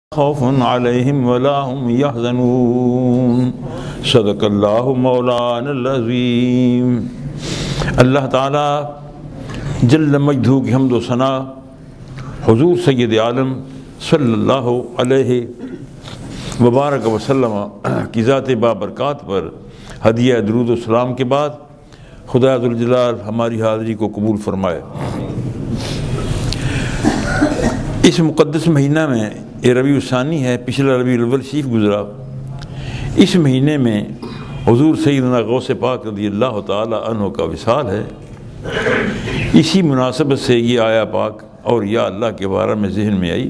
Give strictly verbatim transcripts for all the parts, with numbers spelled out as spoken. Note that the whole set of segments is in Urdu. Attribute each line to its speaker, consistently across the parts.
Speaker 1: خوف علیہم ولا هم یحزنون صدق اللہ مولانا العظیم۔ اللہ تعالی جل مجدہ کی حمد و ثنا حضور سید عالم صلی اللہ علیہ وبارک وسلم کی ذات بابرکات پر ہدیہ درود و سلام کے بعد خدا ذوالجلال ہماری حاضری کو قبول فرمائے۔ اس مقدس مہینہ میں یہ ربیع الثانی ہے، پچھلا ربیع الاول شریف گزرا۔ اس مہینے میں حضور سیدنا غوث پاک رضی اللہ تعالی عنہ کا وصال ہے۔ اسی مناسبت سے یہ آیا پاک اور یا اللہ کے بارے میں ذہن میں آئی۔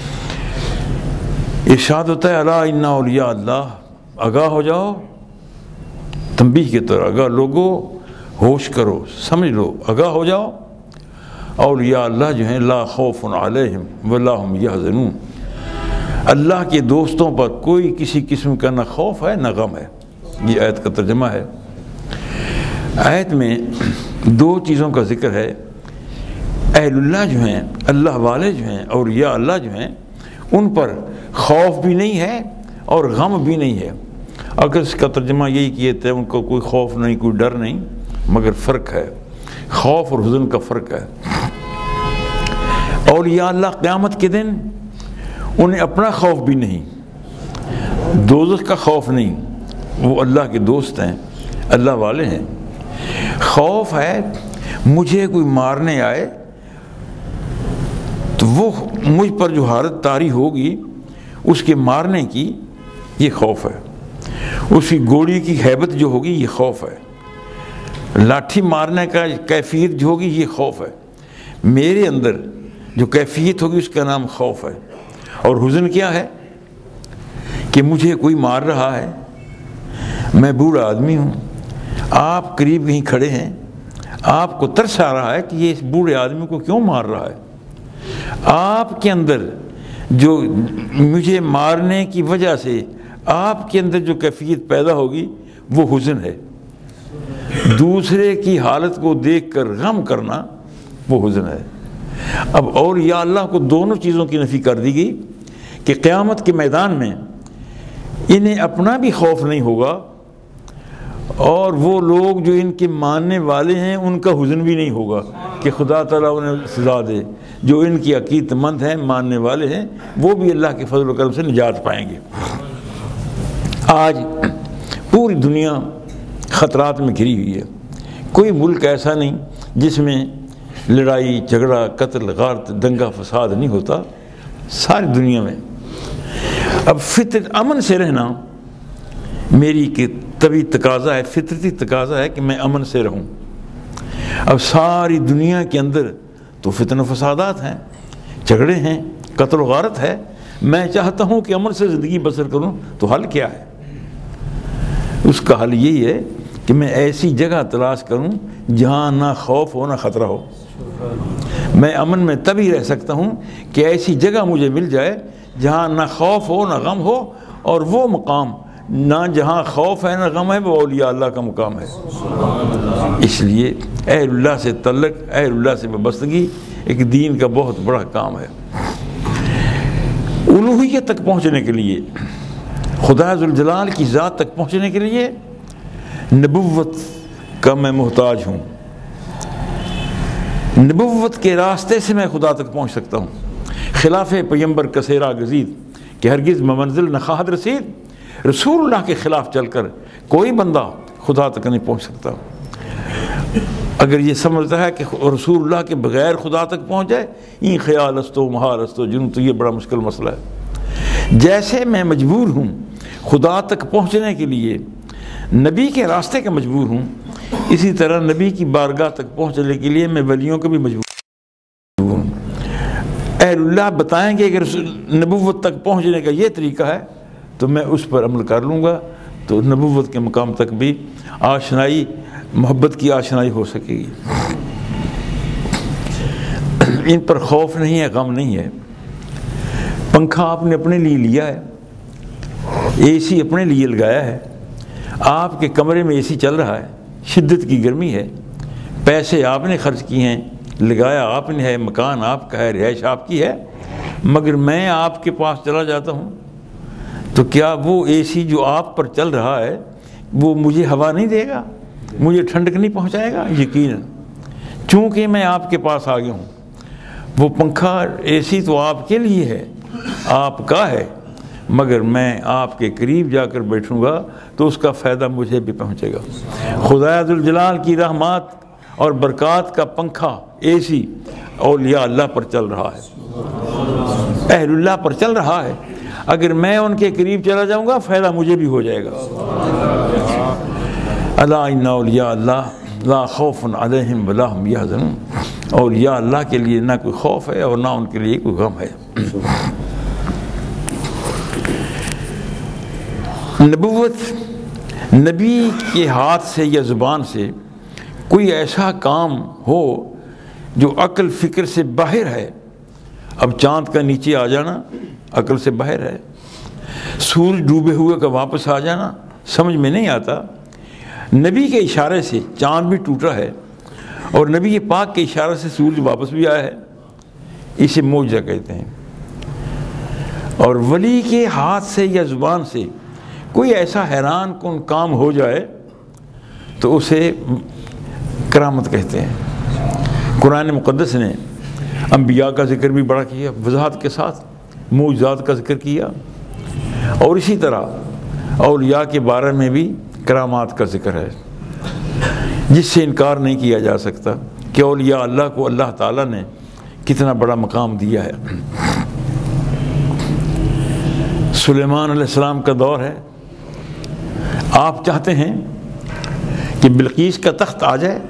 Speaker 1: ارشاد ہوتا ہے الا ان اولیاء اللہ، آگاہ ہو جاؤ، تنبیہ کے طور آگاہ لوگوں، ہوش کرو، سمجھ لو، آگاہ ہو جاؤ۔ اولیاء اللہ جو ہیں لا خوف علیہم ولا هم یحزنون، اللہ کے دوستوں پر کوئی کسی قسم کا نہ خوف ہے نہ غم ہے۔ یہ آیت کا ترجمہ ہے۔ آیت میں دو چیزوں کا ذکر ہے۔ اہل اللہ جو ہیں، اللہ والے جو ہیں، اولیاء اللہ جو ہیں، ان پر خوف بھی نہیں ہے اور غم بھی نہیں ہے۔ اگر اس کا ترجمہ یہی کیے تھے ان کو کوئی خوف نہیں، کوئی ڈر نہیں، مگر فرق ہے، خوف اور حزن کا فرق ہے۔ اولیاء اللہ قیامت کے دن انہیں اپنا خوف بھی نہیں، دوزخ کا خوف نہیں، وہ اللہ کے دوست ہیں، اللہ والے ہیں۔ خوف ہے مجھے کوئی مارنے آئے تو وہ مجھ پر جو حالت طاری ہوگی اس کے مارنے کی، یہ خوف ہے۔ اس کی گولی کی ہیبت جو ہوگی یہ خوف ہے۔ لاٹھی مارنے کا کیفیت جو ہوگی یہ خوف ہے۔ میرے اندر جو کیفیت ہوگی اس کا نام خوف ہے۔ اور حزن کیا ہے کہ مجھے کوئی مار رہا ہے، میں بوڑھا آدمی ہوں، آپ قریب کہیں کھڑے ہیں، آپ کو ترس آ رہا ہے کہ یہ اس بوڑھے آدمی کو کیوں مار رہا ہے۔ آپ کے اندر جو مجھے مارنے کی وجہ سے آپ کے اندر جو کیفیت پیدا ہوگی وہ حزن ہے۔ دوسرے کی حالت کو دیکھ کر غم کرنا وہ حزن ہے۔ اب اولیاء اللہ کو دونوں چیزوں کی نفی کر دی گئی کہ قیامت کے میدان میں انہیں اپنا بھی خوف نہیں ہوگا اور وہ لوگ جو ان کے ماننے والے ہیں ان کا حزن بھی نہیں ہوگا کہ خدا تعالیٰ انہیں سزا دے۔ جو ان کی عقیدت مند ہیں، ماننے والے ہیں، وہ بھی اللہ کے فضل و کرم سے نجات پائیں گے۔ آج پوری دنیا خطرات میں گھری ہوئی ہے۔ کوئی ملک ایسا نہیں جس میں لڑائی جھگڑا قتل غارت دنگا فساد نہیں ہوتا، ساری دنیا میں۔ اب فطرت امن سے رہنا میری کہ طبی تقاضا ہے، فطرتی تقاضا ہے کہ میں امن سے رہوں۔ اب ساری دنیا کے اندر تو فتن و فسادات ہیں، جھگڑے ہیں، قتل و غارت ہے۔ میں چاہتا ہوں کہ امن سے زندگی بسر کروں، تو حل کیا ہے؟ اس کا حل یہی ہے کہ میں ایسی جگہ تلاش کروں جہاں نہ خوف ہو نہ خطرہ ہو۔ میں امن میں تبھی رہ سکتا ہوں کہ ایسی جگہ مجھے مل جائے جہاں نہ خوف ہو نہ غم ہو، اور وہ مقام نہ جہاں خوف ہے نہ غم ہے وہ اولیاء اللہ کا مقام ہے۔ اس لیے اہل اللہ سے تعلق، اہل اللہ سے وابستگی ایک دین کا بہت بڑا کام ہے۔ الوہیت تک پہنچنے کے لیے، خدا ذوالجلال کی ذات تک پہنچنے کے لیے نبوت کا میں محتاج ہوں۔ نبوت کے راستے سے میں خدا تک پہنچ سکتا ہوں۔ خلاف پیمبر کثیرہ گزید کہ ہرگز منزل نہ خواہد رسید، رسول اللہ کے خلاف چل کر کوئی بندہ خدا تک نہیں پہنچ سکتا۔ اگر یہ سمجھتا ہے کہ رسول اللہ کے بغیر خدا تک پہنچ جائے، این خیال استو محال استو جنوں، تو یہ بڑا مشکل مسئلہ ہے۔ جیسے میں مجبور ہوں خدا تک پہنچنے کے لیے، نبی کے راستے کا مجبور ہوں، اسی طرح نبی کی بارگاہ تک پہنچنے کے لیے میں ولیوں کا بھی مجبور ہوں۔ اہل اللہ بتائیں گے کہ نبوت تک پہنچنے کا یہ طریقہ ہے تو میں اس پر عمل کر لوں گا، تو نبوت کے مقام تک بھی آشنائی، محبت کی آشنائی ہو سکے گی۔ ان پر خوف نہیں ہے، غم نہیں ہے۔ پنکھا آپ نے اپنے لیے لیا ہے، اے سی اپنے لیے لگایا ہے، آپ کے کمرے میں اے سی چل رہا ہے، شدت کی گرمی ہے، پیسے آپ نے خرچ کیے ہیں، لگایا آپ نے ہے، مکان آپ کا ہے، رہائش آپ کی ہے، مگر میں آپ کے پاس چلا جاتا ہوں تو کیا وہ اے سی جو آپ پر چل رہا ہے وہ مجھے ہوا نہیں دے گا، مجھے ٹھنڈک نہیں پہنچائے گا؟ یقیناً، چونکہ میں آپ کے پاس آ گیا ہوں، وہ پنکھا اے سی تو آپ کے لیے ہے، آپ کا ہے، مگر میں آپ کے قریب جا کر بیٹھوں گا تو اس کا فائدہ مجھے بھی پہنچے گا۔ خدا ذوالجلال کی رحمات اور برکات کا پنکھا اے سی اولیاء اللہ پر چل رہا ہے، اہل اللہ پر چل رہا ہے، اگر میں ان کے قریب چلا جاؤں گا فائدہ مجھے بھی ہو جائے گا۔ الا ان اولیاء اللہ لا خوف علیہم ولا هم یحزنون، اولیاء اللہ کے لیے نہ کوئی خوف ہے اور نہ ان کے لیے کوئی غم ہے۔ نبوت، نبی کے ہاتھ سے یا زبان سے کوئی ایسا کام ہو جو عقل فکر سے باہر ہے، اب چاند کا نیچے آ جانا عقل سے باہر ہے، سورج ڈوبے ہوئے کا واپس آ جانا سمجھ میں نہیں آتا، نبی کے اشارے سے چاند بھی ٹوٹا ہے اور نبی پاک کے اشارے سے سورج واپس بھی آیا ہے، اسے معجزہ کہتے ہیں۔ اور ولی کے ہاتھ سے یا زبان سے کوئی ایسا حیران کن کام ہو جائے تو اسے کرامت کہتے ہیں۔ قرآن مقدس نے انبیاء کا ذکر بھی بڑا کیا، وضاحت کے ساتھ معجزات کا ذکر کیا، اور اسی طرح اولیاء کے بارے میں بھی کرامات کا ذکر ہے، جس سے انکار نہیں کیا جا سکتا کہ اولیاء اللہ کو اللہ تعالیٰ نے کتنا بڑا مقام دیا ہے۔ سلیمان علیہ السلام کا دور ہے، آپ چاہتے ہیں کہ بلقیس کا تخت آ جائے،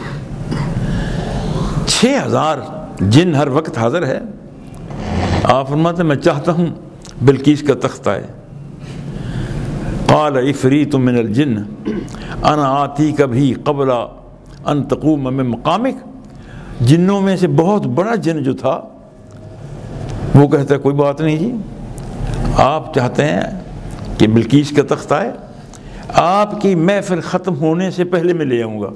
Speaker 1: چھ ہزار جن ہر وقت حاضر ہے، آپ فرماتے ہیں میں چاہتا ہوں بلقیس کا تخت آئے۔ قال عفریت من الجن انا آتیک بھی قبل ان تقوم من مقامک، جنوں میں سے بہت بڑا جن جو تھا وہ کہتا ہے کوئی بات نہیں جی، آپ چاہتے ہیں کہ بلقیس کا تخت آئے، آپ کی محفل ختم ہونے سے پہلے میں لے آؤں گا،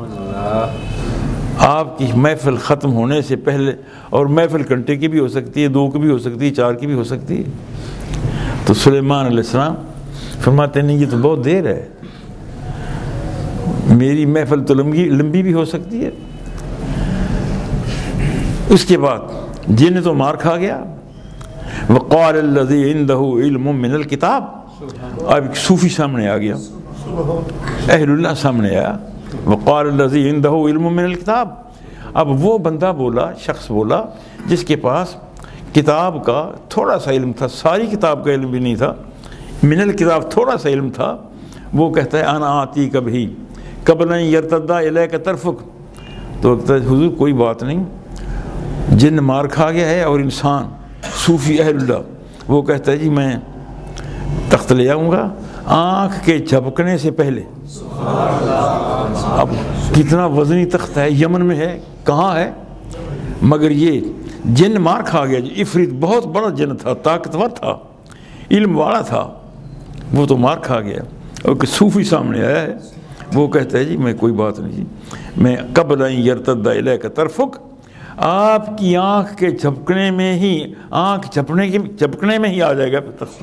Speaker 1: آپ کی محفل ختم ہونے سے پہلے، اور محفل گھنٹے کی بھی ہو سکتی ہے، دو کی بھی ہو سکتی ہے، چار کی بھی ہو سکتی ہے۔ تو سلیمان علیہ السلام فرماتے نہیں یہ تو بہت دیر ہے، میری محفل تو لمبی لمبی بھی ہو سکتی ہے۔ اس کے بعد جن تو مار کھا گیا۔ وقال الذی عنده علم من الکتاب، اب ایک صوفی سامنے آ گیا، اہل اللہ سامنے آیا، وقال الذی عنده علم من الکتاب، اب وہ بندہ بولا، شخص بولا جس کے پاس کتاب کا تھوڑا سا علم تھا، ساری کتاب کا علم بھی نہیں تھا، من الکتاب تھوڑا سا علم تھا، وہ کہتا ہے انا آتی کبھی قبل ان یرتد الیک طرفک، تو کہتا ہے حضور کوئی بات نہیں، جن مار کھا گیا ہے اور انسان صوفی اہل اللہ وہ کہتا ہے جی میں تخت لے آؤں گا آنکھ کے جھپکنے سے پہلے۔ اب کتنا وزنی تخت ہے، یمن میں ہے، کہاں ہے، مگر یہ جن مار کھا گیا، جو عفریت بہت بڑا جن تھا، طاقتور تھا، علم والا تھا، وہ تو مار کھا گیا، اور کہ صوفی سامنے آیا ہے، وہ کہتا ہے جی میں کوئی بات نہیں جی، میں قبل ان یرتد الیک طرفک، آپ کی آنکھ کے جھپکنے میں ہی، آنکھ جھپنے کے جھپکنے میں ہی آ جائے گا تخت۔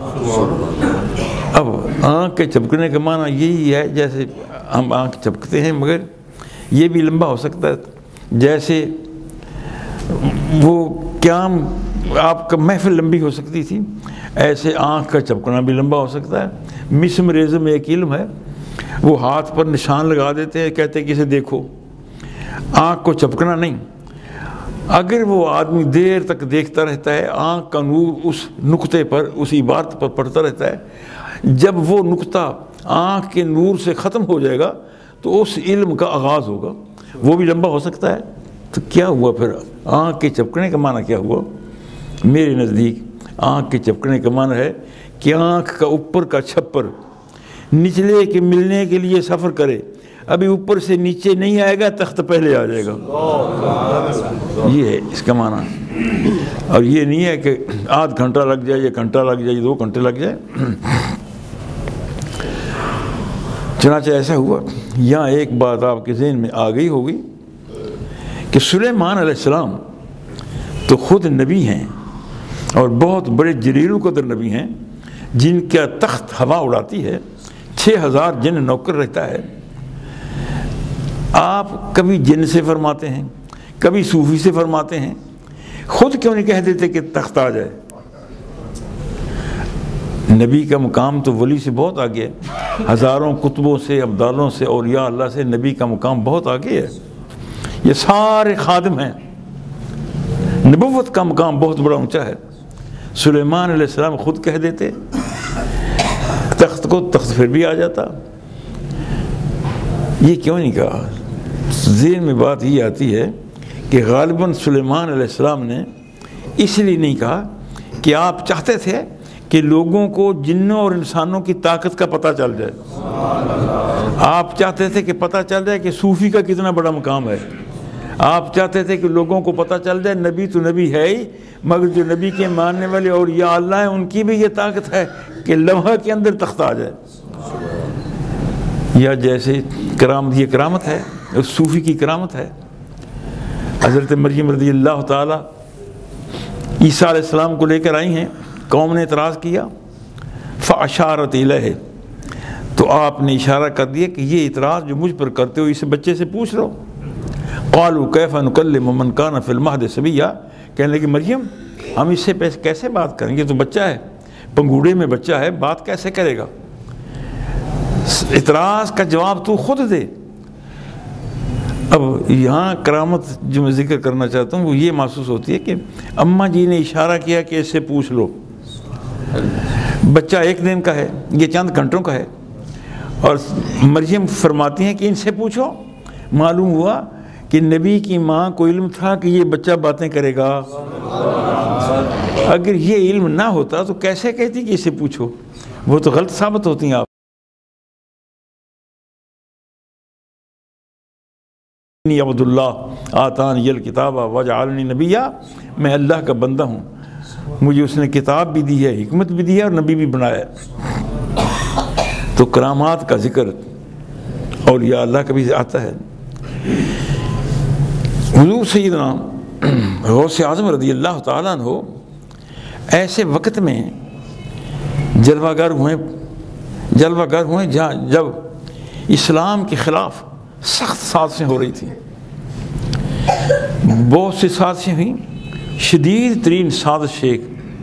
Speaker 1: اب آنکھ کے جھپکنے کا معنی یہی ہے جیسے ہم آنکھ جھپکتے ہیں، مگر یہ بھی لمبا ہو سکتا ہے، جیسے وہ قیام آپ کا محفل لمبی ہو سکتی تھی، ایسے آنکھ کا جھپکنا بھی لمبا ہو سکتا ہے۔ مسم ریزم ایک علم ہے، وہ ہاتھ پر نشان لگا دیتے ہیں، کہتے ہیں کہ اسے دیکھو، آنکھ کو جھپکنا نہیں۔ اگر وہ آدمی دیر تک دیکھتا رہتا ہے، آنکھ کا نور اس نقطے پر، اس عبارت پر پڑتا رہتا ہے، جب وہ نقطہ آنکھ کے نور سے ختم ہو جائے گا تو اس علم کا آغاز ہوگا، وہ بھی لمبا ہو سکتا ہے۔ تو کیا ہوا پھر، آنکھ کے چپکنے کا معنی کیا ہوا؟ میرے نزدیک آنکھ کے چپکنے کا معنی ہے کہ آنکھ کا اوپر کا چھپر نچلے کے ملنے کے لیے سفر کرے، ابھی اوپر سے نیچے نہیں آئے گا، تخت پہلے آ جائے گا، یہ ہے اس کا معنی۔ اور یہ نہیں ہے کہ آدھ گھنٹہ لگ جائے، یا گھنٹہ لگ جائے، دو گھنٹے لگ جائے۔ چنانچہ ایسا ہوا۔ یہاں ایک بات آپ کے ذہن میں آ گئی ہوگی کہ سلیمان علیہ السلام تو خود نبی ہیں، اور بہت بڑے جلیل القدر نبی ہیں جن کا تخت ہوا اڑاتی ہے، چھ ہزار جن نوکر رہتا ہے. آپ کبھی جن سے فرماتے ہیں، کبھی صوفی سے فرماتے ہیں، خود کیوں نہیں کہہ دیتے کہ تخت آ جائے؟ نبی کا مقام تو ولی سے بہت آگے ہے، ہزاروں کتبوں سے، ابدالوں سے، اولیاء اللہ سے نبی کا مقام بہت آگے ہے. یہ سارے خادم ہیں. نبوت کا مقام بہت بڑا اونچا ہے. سلیمان علیہ السلام خود کہہ دیتے تخت کو، تخت پھر بھی آ جاتا. یہ کیوں نہیں کہا؟ ذہن میں بات یہ آتی ہے کہ غالباً سلیمان علیہ السلام نے اس لیے نہیں کہا کہ آپ چاہتے تھے کہ لوگوں کو جنوں اور انسانوں کی طاقت کا پتہ چل جائے. آپ چاہتے تھے کہ پتہ چل جائے کہ صوفی کا کتنا بڑا مقام ہے. آپ چاہتے تھے کہ لوگوں کو پتہ چل جائے نبی تو نبی ہے ہی، مگر جو نبی کے ماننے والے اور یا اللہ ہیں ان کی بھی یہ طاقت ہے کہ لمحہ کے اندر تخت آ جائے. یا جیسے کرامت، یہ کرامت ہے، صوفی کی کرامت ہے. حضرت مریم رضی اللہ تعالیٰ عیسیٰ علیہ السلام کو لے کر آئی ہیں، قوم نے اعتراض کیا، فاشارت الیہ، تو آپ نے اشارہ کر دیا کہ یہ اعتراض جو مجھ پر کرتے ہو اسے بچے سے پوچھ لو. قالوا کیف نکلم من کان فی المہد صبیا، کہنے لگے مریم ہم اس سے کیسے بات کریں گے، تو بچہ ہے، پنگوڑے میں بچہ ہے، بات کیسے کرے گا؟ اعتراض کا جواب تو خود دے. اب یہاں کرامت جو میں ذکر کرنا چاہتا ہوں وہ یہ محسوس ہوتی ہے کہ اماں جی نے اشارہ کیا کہ اس سے پوچھ لو. بچہ ایک دن کا ہے، یہ چند گھنٹوں کا ہے، اور مریم فرماتی ہیں کہ ان سے پوچھو. معلوم ہوا کہ نبی کی ماں کو علم تھا کہ یہ بچہ باتیں کرے گا. اگر یہ علم نہ ہوتا تو کیسے کہتی کہ اسے پوچھو؟ وہ تو غلط ثابت ہوتی ہیں. آپ عبد اللہ آتانی الکتاب وجعلنی نبیا، میں اللہ کا بندہ ہوں، مجھے اس نے کتاب بھی دی ہے، حکمت بھی دی ہے اور نبی بھی بنایا ہے. تو کرامات کا ذکر اولیاء اللہ کا بھی آتا ہے. حضور سیدنا غوث اعظم رضی اللہ تعالیٰ عنہ ایسے وقت میں جلوہ گر ہوئے جلوہ گر ہوئے جہاں جب اسلام کے خلاف سخت سازشیں ہو رہی تھیں. بہت سی سازشیں ہوئیں. شدید ترین سازش ایک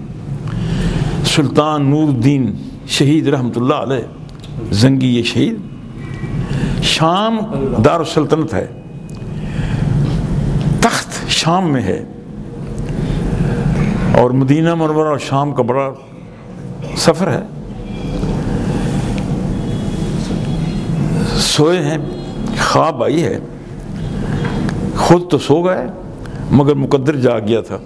Speaker 1: سلطان نور الدین شہید رحمۃ اللہ علیہ زنگی، یہ شہید، شام دار السلطنت ہے، تخت شام میں ہے، اور مدینہ منورہ اور شام کا بڑا سفر ہے. سوئے ہیں، خواب آئی ہے، خود تو سو گئے مگر مقدر جاگ گیا تھا،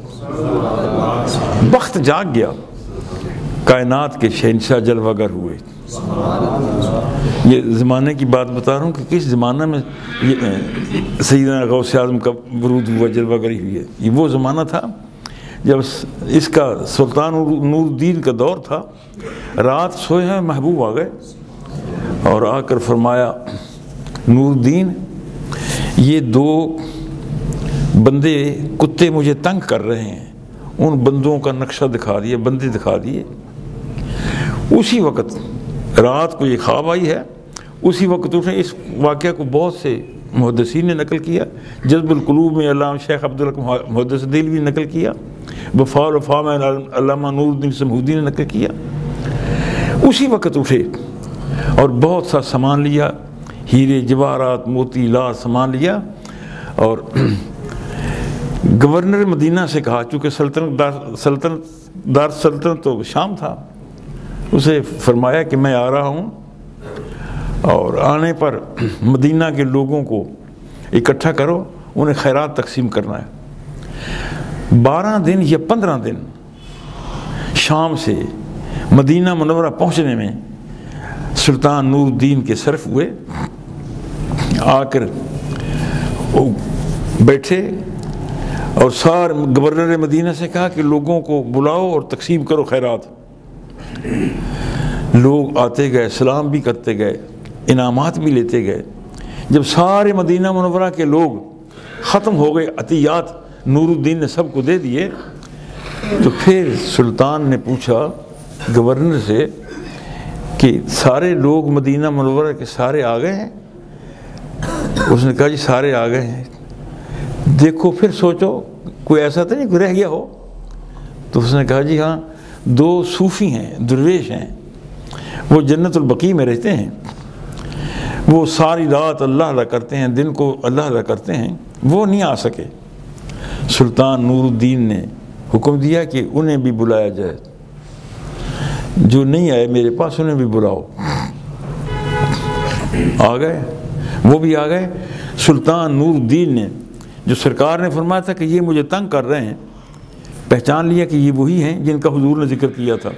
Speaker 1: بخت جاگ گیا، کائنات کے شہنشاہ جلوہ گر ہوئے. یہ زمانے کی بات بتا رہا ہوں کہ کس زمانہ میں سیدنا غوث اعظم کا ورود ہوا، جلوہ گری ہوئی ہے. یہ وہ زمانہ تھا جب اس کا سلطان نور الدین کا دور تھا. رات سوئے ہیں، محبوب آ گئے اور آ کر فرمایا نور الدین یہ دو بندے کتے مجھے تنگ کر رہے ہیں. ان بندوں کا نقشہ دکھا دیے، بندے دکھا دیے. اسی وقت رات کو یہ خواب آئی ہے، اسی وقت اٹھے. اس واقعہ کو بہت سے محدثین نے نقل کیا. جذب القلوب میں علامہ شیخ عبدالحق محدث دہلوی نے نقل کیا، وفا الوفا میں علامہ نور الدین سمہودی نے نقل کیا. اسی وقت اٹھے اور بہت سا سامان لیا، ہیرے جواہرات موتی لا سامان لیا، اور گورنر مدینہ سے کہا، چونکہ سلطنت دار سلطنت دار سلطنت تو شام تھا، اسے فرمایا کہ میں آ رہا ہوں اور آنے پر مدینہ کے لوگوں کو اکٹھا کرو، انہیں خیرات تقسیم کرنا ہے. بارہ دن یا پندرہ دن شام سے مدینہ منورہ پہنچنے میں سلطان نور الدین کے صرف ہوئے. آ کر وہ بیٹھے اور سارے گورنر مدینہ سے کہا کہ لوگوں کو بلاؤ اور تقسیم کرو خیرات. لوگ آتے گئے، سلام بھی کرتے گئے، انعامات بھی لیتے گئے. جب سارے مدینہ منورہ کے لوگ ختم ہو گئے، عطیات نور الدین نے سب کو دے دیے، تو پھر سلطان نے پوچھا گورنر سے کہ سارے لوگ مدینہ منورہ کے سارے آ گئے ہیں؟ اس نے کہا جی سارے آ گئے ہیں۔ دیکھو پھر سوچو کوئی ایسا تو نہیں کوئی رہ گیا ہو؟ تو اس نے کہا جی ہاں، دو صوفی ہیں، درویش ہیں، وہ جنت البقیع میں رہتے ہیں، وہ ساری رات اللہ اللہ کرتے ہیں، دن کو اللہ اللہ کرتے ہیں، وہ نہیں آ سکے۔ سلطان نور الدین نے حکم دیا کہ انہیں بھی بلایا جائے، جو نہیں آئے میرے پاس انہیں بھی بلاؤ۔ آ گئے، وہ بھی آ گئے۔ سلطان نور الدین نے، جو سرکار نے فرمایا تھا کہ یہ مجھے تنگ کر رہے ہیں، پہچان لیا کہ یہ وہی ہیں جن کا حضور نے ذکر کیا تھا۔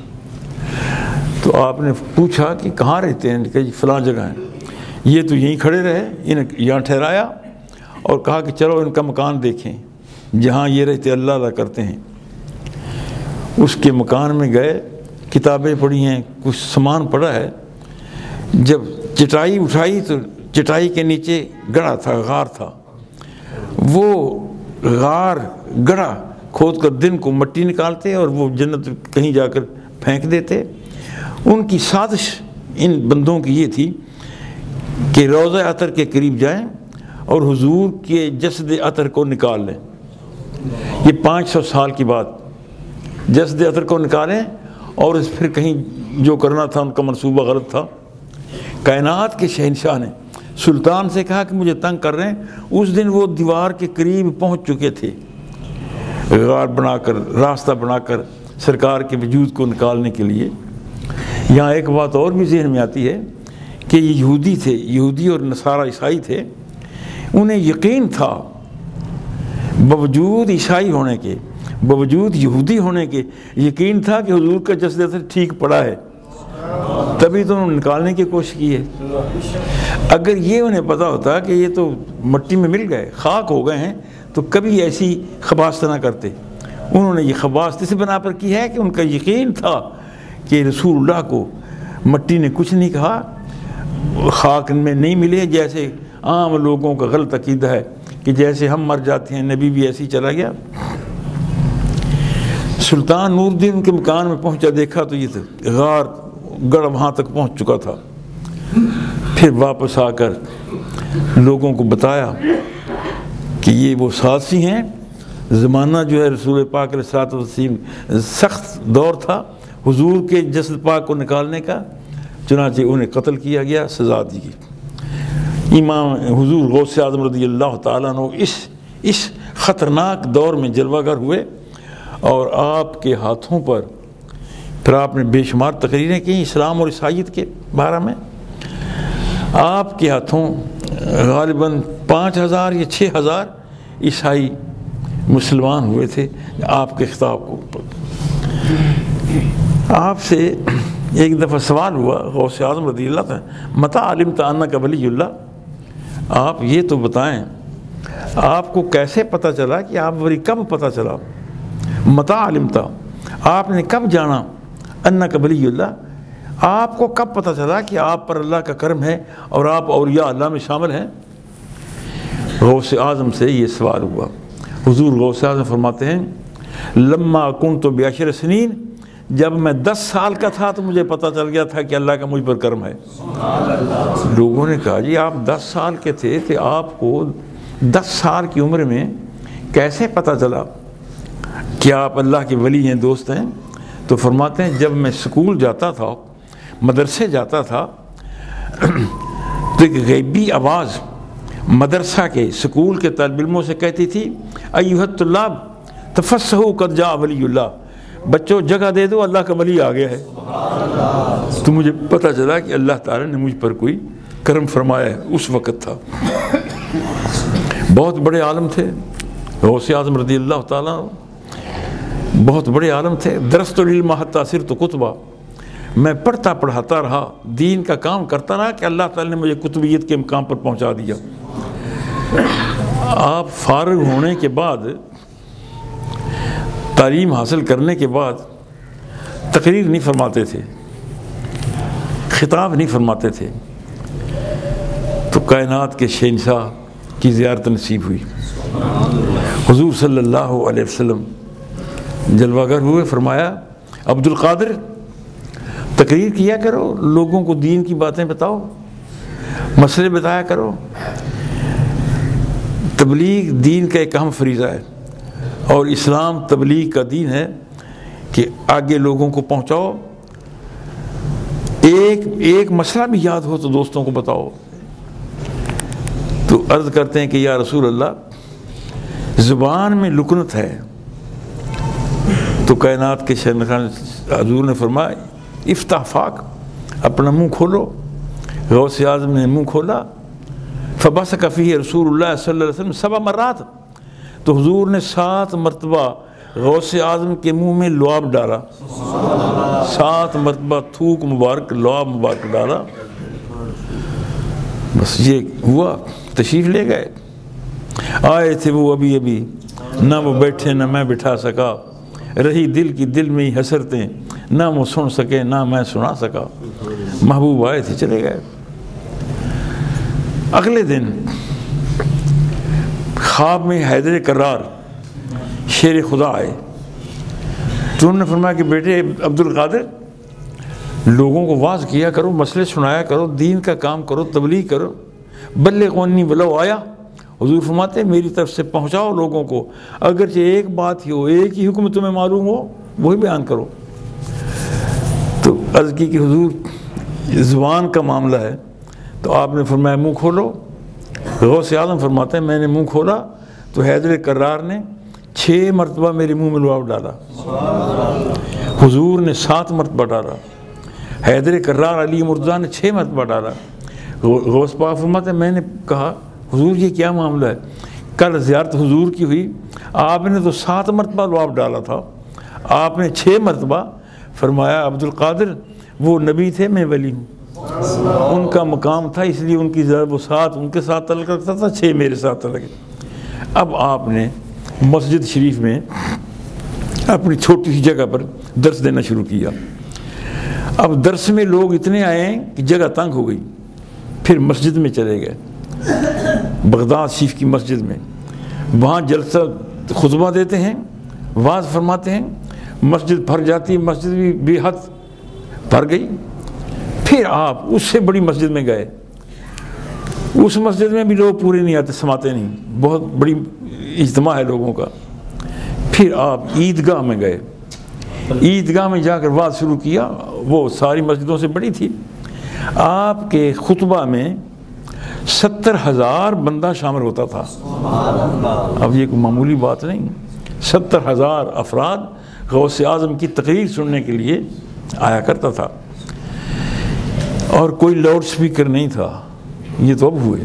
Speaker 1: تو آپ نے پوچھا کہ کہاں رہتے ہیں؟ کہ فلاں جگہ ہیں۔ یہ تو یہیں کھڑے رہے، انہیں یہاں ٹھہرایا اور کہا کہ چلو ان کا مکان دیکھیں جہاں یہ رہتے اللہ اللہ کرتے ہیں۔ اس کے مکان میں گئے، کتابیں پڑھی ہیں، کچھ سامان پڑا ہے۔ جب چٹائی اٹھائی تو چٹائی کے نیچے گڑھا تھا، غار تھا۔ وہ غار گڑھا کھود کر دن کو مٹی نکالتے اور وہ جنت کہیں جا کر پھینک دیتے۔ ان کی سازش ان بندوں کی یہ تھی کہ روضہ عطر کے قریب جائیں اور حضور کے جسد عطر کو نکال لیں۔ یہ پانچ سو سال کی بات، جسد عطر کو نکالیں اور اس پھر کہیں جو کرنا تھا ان کا منصوبہ غلط تھا۔ کائنات کے شہنشاہ نے سلطان سے کہا کہ مجھے تنگ کر رہے ہیں۔ اس دن وہ دیوار کے قریب پہنچ چکے تھے، غار بنا کر، راستہ بنا کر سرکار کے وجود کو نکالنے کے لیے۔ یہاں ایک بات اور بھی ذہن میں آتی ہے کہ یہ یہودی تھے، یہودی اور نصارہ عیسائی تھے، انہیں یقین تھا باوجود عیسائی ہونے کے، باوجود یہودی ہونے کے، یقین تھا کہ حضور کا جسد عطر ٹھیک پڑا ہے، تبھی تو انہوں نے نکالنے کی کوشش کی ہے۔ اگر یہ انہیں پتہ ہوتا کہ یہ تو مٹی میں مل گئے، خاک ہو گئے ہیں، تو کبھی ایسی خباثت نہ کرتے۔ انہوں نے یہ خباثت اس بنا پر کی ہے کہ ان کا یقین تھا کہ رسول اللہ کو مٹی نے کچھ نہیں کہا، خاک میں نہیں ملے، جیسے عام لوگوں کا غلط عقیدہ ہے کہ جیسے ہم مر جاتے ہیں نبی بھی ایسے ہی چلا گیا۔ سلطان نور الدین کے مکان میں پہنچا، دیکھا تو یہ غار گڑھ وہاں تک پہنچ چکا تھا۔ پھر واپس آ کر لوگوں کو بتایا کہ یہ وہ سازشی ہیں۔ زمانہ جو ہے رسول پاک علیہ الصلوۃ والتسلیم سخت دور تھا حضور کے جسد پاک کو نکالنے کا، چنانچہ انہیں قتل کیا گیا، سزا دی گئی۔ امام حضور غوث اعظم رضی اللہ تعالیٰ عنہ اس اس خطرناک دور میں جلوہ گر ہوئے، اور آپ کے ہاتھوں پر پھر آپ نے بے شمار تقریریں کی اسلام اور عیسائیت کے بارے میں۔ آپ کے ہاتھوں غالباً پانچ ہزار یا چھ ہزار عیسائی مسلمان ہوئے تھے آپ کے خطاب کو۔ آپ سے ایک دفعہ سوال ہوا غوث اعظم رضی اللہ عنہ، متى علمت انک ولی اللہ، آپ یہ تو بتائیں آپ کو کیسے پتہ چلا کہ آپ ولی، کب پتہ چلا؟ متى علمت، آپ نے کب جانا انک ولی اللہ، آپ کو کب پتہ چلا کہ آپ پر اللہ کا کرم ہے اور آپ اولیاء اللہ میں شامل ہیں؟ غوث اعظم سے یہ سوال ہوا۔ حضور غوث اعظم فرماتے ہیں لما کنت بعشر سنین، جب میں دس سال کا تھا تو مجھے پتہ چل گیا تھا کہ اللہ کا مجھ پر کرم ہے۔ لوگوں نے کہا جی آپ دس سال کے تھے کہ آپ کو دس سال کی عمر میں کیسے پتہ چلا کہ آپ اللہ کے ولی ہیں، دوست ہیں؟ تو فرماتے ہیں جب میں سکول جاتا تھا، مدرسے جاتا تھا، تو ایک غیبی آواز مدرسہ کے، سکول کے طالب علموں سے کہتی تھی ایھا الطلاب تفسحوا قد جاء ولی اللہ، بچوں جگہ دے دو اللہ کا ولی آ گیا ہے۔ تو مجھے پتہ چلا کہ اللہ تعالیٰ نے مجھ پر کوئی کرم فرمایا ہے، اس وقت تھا۔ بہت بڑے عالم تھے غوث اعظم رضی اللہ تعالیٰ، بہت بڑے عالم تھے۔ درست العلم حتی صرت کتبا، میں پڑھتا پڑھاتا رہا، دین کا کام کرتا رہا کہ اللہ تعالیٰ نے مجھے کتبیت کے مقام پر پہنچا دیا۔ آپ فارغ ہونے کے بعد، تعلیم حاصل کرنے کے بعد تقریر نہیں فرماتے تھے، خطاب نہیں فرماتے تھے، تو کائنات کے شہنشاہ کی زیارت نصیب ہوئی۔ حضور صلی اللہ علیہ وسلم جلوہ گر ہوئے، فرمایا عبد القادر تقریر کیا کرو، لوگوں کو دین کی باتیں بتاؤ، مسئلے بتایا کرو، تبلیغ دین کا ایک اہم فریضہ ہے، اور اسلام تبلیغ کا دین ہے کہ آگے لوگوں کو پہنچاؤ، ایک ایک مسئلہ بھی یاد ہو تو دوستوں کو بتاؤ۔ تو عرض کرتے ہیں کہ یا رسول اللہ زبان میں لکنت ہے، تو کائنات کے شہنشاہ حضور نے فرمایا افتح فاک، اپنا منہ کھولو۔ غوث اعظم نے منہ کھولا، فبصق فیہ رسول اللہ صلی اللہ علیہ وسلم سبع مرات، تو حضور نے سات مرتبہ غوث اعظم کے منہ میں لعاب ڈالا، سات مرتبہ تھوک مبارک لعاب مبارک ڈالا۔ بس یہ ہوا، تشریف لے گئے۔ آئے تھے وہ ابھی ابھی، نہ وہ بیٹھے نہ میں بٹھا سکا، رہی دل کی دل میں ہی حسرتیں، نہ وہ سن سکے نہ میں سنا سکا۔ محبوب آئے تھے چلے گئے۔ اگلے دن خواب میں حیدر کرار شیر خدا آئے، تو انہوں نے فرمایا کہ بیٹے عبد القادر لوگوں کو واعظ کیا کرو، مسئلے سنایا کرو، دین کا کام کرو، تبلیغ کرو، بلغ عنی ولو آیا۔ حضور فرماتے میری طرف سے پہنچاؤ لوگوں کو، اگرچہ ایک بات ہی ہو، ایک ہی حکم تمہیں معلوم ہو، وہی بیان کرو۔ تو عرض کی کہ حضور زبان کا معاملہ ہے، تو آپ نے فرمایا منہ کھولو۔ غوث اعظم فرماتے ہیں میں نے منہ کھولا تو حیدر کرار نے چھ مرتبہ میرے منہ میں لعاب ڈالا، حضور نے سات مرتبہ ڈالا، حیدر کرار علی مرتضیٰ نے چھ مرتبہ ڈالا۔ غوث پاک فرماتے ہیں میں نے کہا حضور یہ کیا معاملہ ہے؟ کل زیارت حضور کی ہوئی، آپ نے تو سات مرتبہ لعاب ڈالا تھا، آپ نے چھ مرتبہ۔ فرمایا عبد القادر وہ نبی تھے، میں ولی ہوں، ان کا مقام تھا اس لیے ان کی وہ سات ان کے ساتھ تعلق رکھتا تھا، چھ میرے ساتھ تعلق۔ اب آپ نے مسجد شریف میں اپنی چھوٹی سی جگہ پر درس دینا شروع کیا۔ اب درس میں لوگ اتنے آئے ہیں کہ جگہ تنگ ہو گئی، پھر مسجد میں چلے گئے، بغداد شریف کی مسجد میں، وہاں جلسہ خطبہ دیتے ہیں، واعظ فرماتے ہیں، مسجد بھر جاتی، مسجد بھی بے حد بھر گئی۔ پھر آپ اس سے بڑی مسجد میں گئے، اس مسجد میں بھی لوگ پورے نہیں آتے، سماتے نہیں، بہت بڑی اجتماع ہے لوگوں کا۔ پھر آپ عیدگاہ میں گئے، عیدگاہ میں جا کر واعظ شروع کیا، وہ ساری مسجدوں سے بڑی تھی۔ آپ کے خطبہ میں ستر ہزار بندہ شامل ہوتا تھا۔ اب یہ کوئی معمولی بات نہیں، ستر ہزار افراد غوث اعظم کی تقریر سننے کے لیے آیا کرتا تھا، اور کوئی لاؤڈ سپیکر نہیں تھا، یہ تو اب ہوئے۔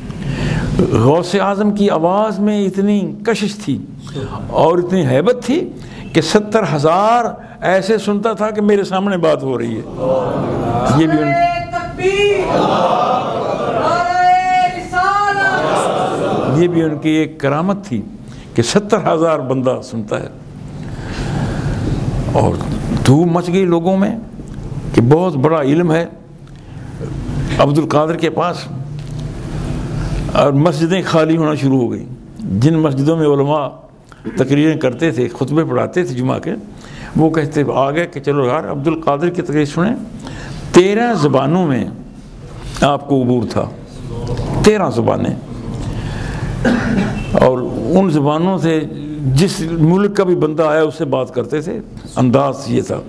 Speaker 1: غوث اعظم کی آواز میں اتنی کشش تھی اور اتنی ہیبت تھی کہ ستر ہزار ایسے سنتا تھا کہ میرے سامنے بات ہو رہی ہے۔ یہ بھی ان یہ بھی ان کی ایک کرامت تھی کہ ستر ہزار بندہ سنتا ہے۔ اور دھوم مچ گئی لوگوں میں کہ بہت بڑا علم ہے عبد القادر کے پاس، اور مسجدیں خالی ہونا شروع ہو گئی۔ جن مسجدوں میں علماء تقریریں کرتے تھے، خطبے پڑھاتے تھے جمعہ کے، وہ کہتے آ گئے کہ چلو یار عبد القادر کی تقریر سنیں۔ تیرہ زبانوں میں آپ کو عبور تھا، تیرہ زبانیں، اور ان زبانوں سے جس ملک کا بھی بندہ آیا اس سے بات کرتے تھے، انداز یہ تھا۔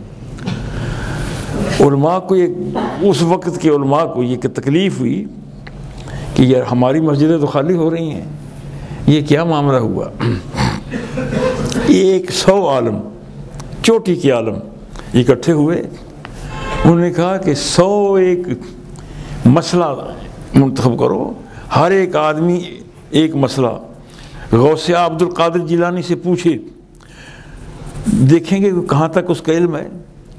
Speaker 1: علماء کو یہ اس وقت کے علماء کو یہ کہ تکلیف ہوئی کہ یار ہماری مسجدیں تو خالی ہو رہی ہیں، یہ کیا معاملہ ہوا؟ ایک سو عالم، چوٹی کے عالم اکٹھے ہوئے، انہوں نے کہا کہ سو ایک مسئلہ منتخب کرو، ہر ایک آدمی ایک مسئلہ غوث عبد القادر جیلانی سے پوچھے، دیکھیں گے کہاں تک اس کا علم ہے۔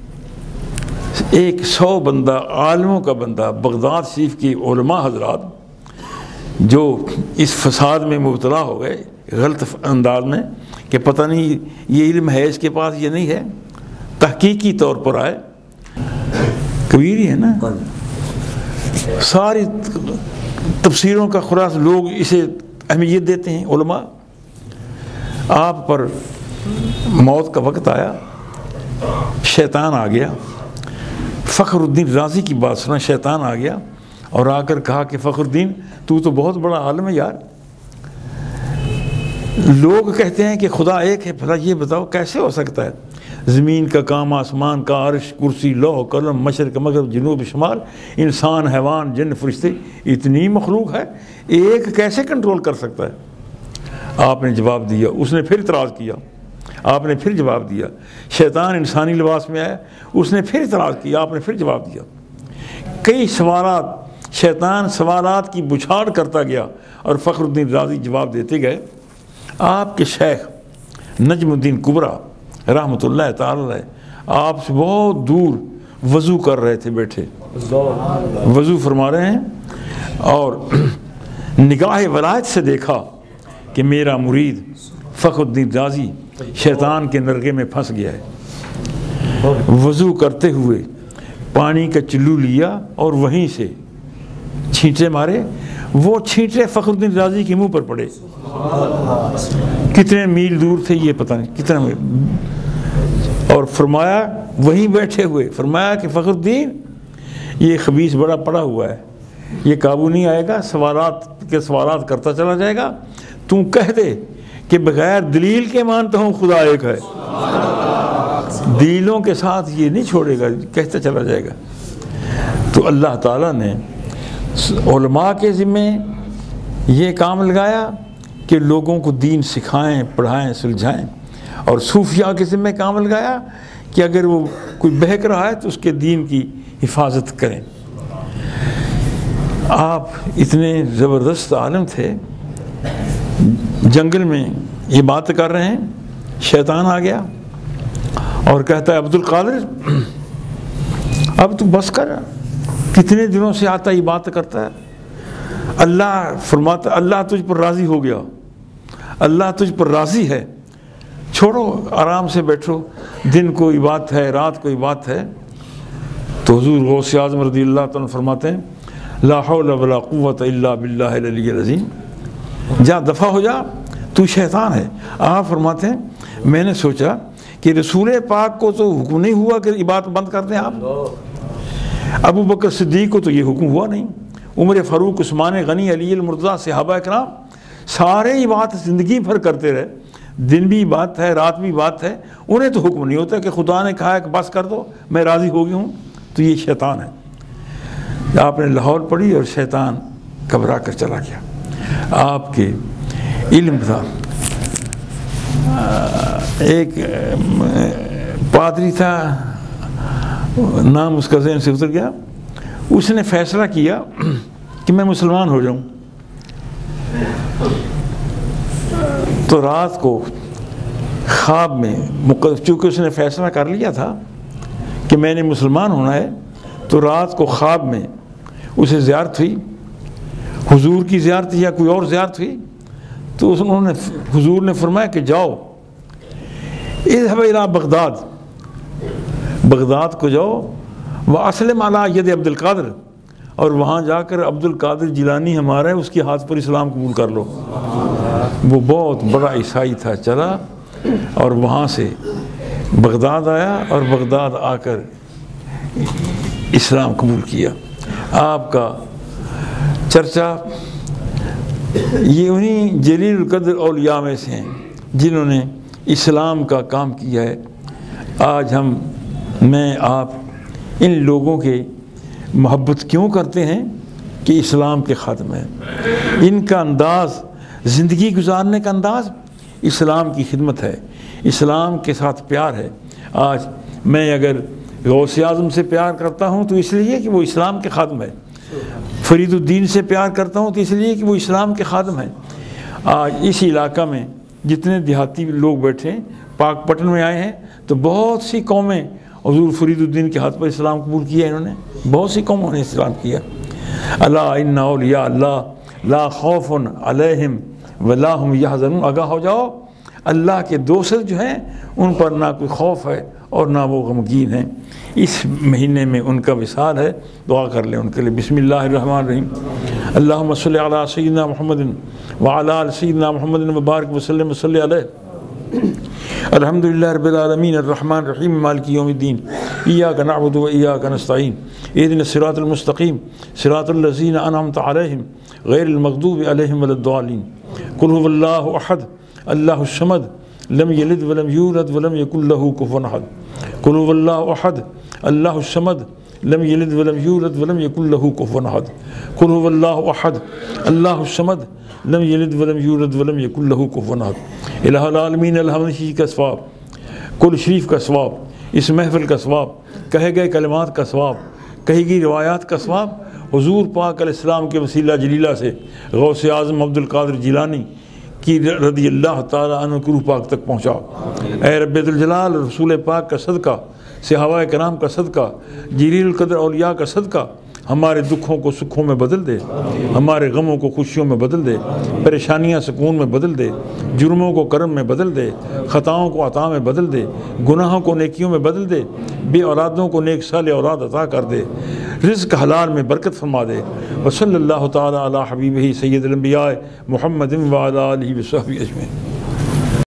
Speaker 1: ایک سو بندہ، عالموں کا بندہ، بغداد شریف کی علماء حضرات جو اس فساد میں مبتلا ہو گئے غلط انداز میں کہ پتہ نہیں یہ علم ہے اس کے پاس یہ نہیں ہے، تحقیقی طور پر آئے، کبیر ہی ہے نا، ساری تفسیروں کا خلاصہ لوگ اسے اہمیت دیتے ہیں علماء۔ آپ پر موت کا وقت آیا، شیطان آ گیا۔ فخر الدین رازی کی بات سنا، شیطان آ گیا اور آ کر کہا کہ فخر الدین تو تو بہت بڑا عالم ہے یار، لوگ کہتے ہیں کہ خدا ایک ہے، بھلا یہ بتاؤ کیسے ہو سکتا ہے؟ زمین کا کام، آسمان کا، عرش، کرسی، لوح قلم، مشرق مغرب، جنوب شمال، انسان، حیوان، جن، فرشتے، اتنی مخلوق ہے، ایک کیسے کنٹرول کر سکتا ہے؟ آپ نے جواب دیا۔ اس نے پھر اعتراض کیا، آپ نے پھر جواب دیا۔ شیطان انسانی لباس میں آیا، اس نے پھر اعتراض کیا، آپ نے پھر جواب دیا۔ کئی سوالات، شیطان سوالات کی بچھاڑ کرتا گیا اور فخر الدین رازی جواب دیتے گئے۔ آپ کے شیخ نجم الدین کبرا رحمۃ اللہ تعالی علیہ آپ سے بہت دور وضو کر رہے تھے، بیٹھے وضو فرما رہے ہیں، اور نگاہ ولایت سے دیکھا کہ میرا مرید فخر الدین رازی شیطان کے نرغے میں پھنس گیا ہے۔ وضو کرتے ہوئے پانی کا چلو لیا اور وہیں سے چھینٹے مارے، وہ چھینٹے فخر الدین رازی کے منہ پر پڑے۔ کتنے میل دور تھے یہ پتہ نہیں کتنے، اور فرمایا وہیں بیٹھے ہوئے، فرمایا کہ فخر الدین یہ خبیث بڑا پڑا ہوا ہے، یہ قابو نہیں آئے گا، سوالات کے سوالات کرتا چلا جائے گا، تو کہہ دے کہ بغیر دلیل کے مانتا ہوں خدا ایک ہے، دلیلوں کے ساتھ یہ نہیں چھوڑے گا، کہتا چلا جائے گا۔ تو اللہ تعالیٰ نے علماء کے ذمے یہ کام لگایا کہ لوگوں کو دین سکھائیں، پڑھائیں، سلجھائیں، اور صوفیاء کے ذمے کام لگایا کہ اگر وہ کوئی بہک رہا ہے تو اس کے دین کی حفاظت کریں۔ آپ اتنے زبردست عالم تھے، جنگل میں یہ بات کر رہے ہیں، شیطان آ گیا اور کہتا ہے عبد القادر اب تو بس کر، کتنے دنوں سے آتا یہ بات کرتا ہے۔ اللہ فرماتا اللہ تجھ پر راضی ہو گیا، اللہ تجھ پر راضی ہے، چھوڑو آرام سے بیٹھو، دن کوئی بات ہے، رات کوئی بات ہے۔ تو حضور غوث اعظم رضی اللہ تعالیٰ فرماتے ہیں لا حول ولا قوت الا باللہ العلی العظیم، جا دفع ہو جا، تو شیطان ہے۔ آپ فرماتے ہیں میں نے سوچا کہ رسول پاک کو تو حکم نہیں ہوا کہ عبادت بند کر دیں آپ، ابو بکر صدیق کو تو یہ حکم ہوا نہیں، عمر فاروق، عثمان غنی، علی المرتضیٰ، صحابہ کرام سارے عبادت زندگی بھر کرتے رہے، دن بھی بات ہے، رات بھی بات ہے، انہیں تو حکم نہیں ہوتا کہ خدا نے کہا ہے کہ بس کر دو میں راضی ہو گیا ہوں، تو یہ شیطان ہے۔ آپ نے لاہور پڑھی اور شیطان گھبرا کر چلا گیا۔ آپ کے علم تھا، ایک پادری تھا، نام اس کا ذہن سے اتر گیا، اس نے فیصلہ کیا کہ میں مسلمان ہو جاؤں، تو رات کو خواب میں، چونکہ اس نے فیصلہ کر لیا تھا کہ میں نے مسلمان ہونا ہے، تو رات کو خواب میں اسے زیارت ہوئی، حضور کی زیارت یا کوئی اور زیارت ہوئی، تو انہوں نے حضور نے فرمایا کہ جاؤ اذهب الى بغداد، بغداد کو جاؤ، واسلم علی ید عبد القادر، اور وہاں جا کر عبد القادر جیلانی ہمارا ہے اس کے ہاتھ پر اسلام قبول کر لو۔ وہ بہت بڑا عیسائی تھا، چلا اور وہاں سے بغداد آیا اور بغداد آ کر اسلام قبول کیا۔ آپ کا چرچا یہ انہی جلیل القدر اولیاء میں سے ہیں جنہوں نے اسلام کا کام کیا ہے۔ آج ہم میں آپ ان لوگوں کے محبت کیوں کرتے ہیں کہ اسلام کے خاتمہ ہے، ان کا انداز، زندگی گزارنے کا انداز اسلام کی خدمت ہے، اسلام کے ساتھ پیار ہے۔ آج میں اگر غوث اعظم سے پیار کرتا ہوں تو اس لیے کہ وہ اسلام کے خادم ہے، فرید الدین سے پیار کرتا ہوں تو اس لیے کہ وہ اسلام کے خادم ہیں۔ آج اس علاقہ میں جتنے دیہاتی لوگ بیٹھے ہیں، پاک پٹن میں آئے ہیں، تو بہت سی قومیں حضور فرید الدین کے ہاتھ پر اسلام قبول کیا انہوں نے، بہت سی قوموں نے اسلام کیا۔ الا ان اولیاء اللہ لا خوف علیہم ولا هم یحزنون، آگاہ ہو جاؤ اللہ کے دوست جو ہیں ان پر نہ کوئی خوف ہے اور نہ وہ غمگین ہیں۔ اس مہینے میں ان کا وصال ہے، دعا کر لیں ان کے لیے۔ بسم اللہ الرحمن الرحیم، اللہم صلی علی سیدنا محمد وعلی آل سیدنا محمد وبارک وسلم وصلی علیہ۔ الحمدللہ رب العالمین الرحمن الرحیم مالک یوم الدین ایاک نعبد و ایاک نستعین اہدنا الصراط المستقیم صراط الذین انعمت علیہم غیر المغضوب علیہم ولا الضالین قل هو اللہ احد اللہ الصمد لم یلد ولم یولد ولم یکن له کفوا احد قل هو اللہ احد اللہ الصمد لم یلد ولم یولد ولم یکن له کفوا احد قل هو اللہ احد اللہ الصمد لم یلد ولم یولد ولم یکن له کفوا احد الہ العالمین الحمد شریف کا ثواب، کل شریف کا ثواب، اس محفل کا ثواب، کہے گئے کلمات کا ثواب، کہی گئی روایات کا ثواب حضور پاک علیہ السلام کے وسیلہ جلیلہ سے غوث اعظم عبد القادر جیلانی کی رضی اللہ تعالیٰ عنہ کی روح پاک تک پہنچاؤ۔ اے رب ذوالجلال، رسول پاک کا صدقہ، صحابہ کرام کا صدقہ، جلیل القدر اولیاء کا صدقہ ہمارے دکھوں کو سکھوں میں بدل دے، ہمارے غموں کو خوشیوں میں بدل دے، پریشانیاں سکون میں بدل دے، جرموں کو کرم میں بدل دے، خطاؤں کو عطا میں بدل دے، گناہوں کو نیکیوں میں بدل دے، بے اولادوں کو نیک صالح اولاد عطا کر دے، رزق حلال میں برکت فرما دے۔ وصلی اللہ تعالی علی حبیبہ سید الانبیاء محمد وعلی آلہ وصحبہ اجمعین۔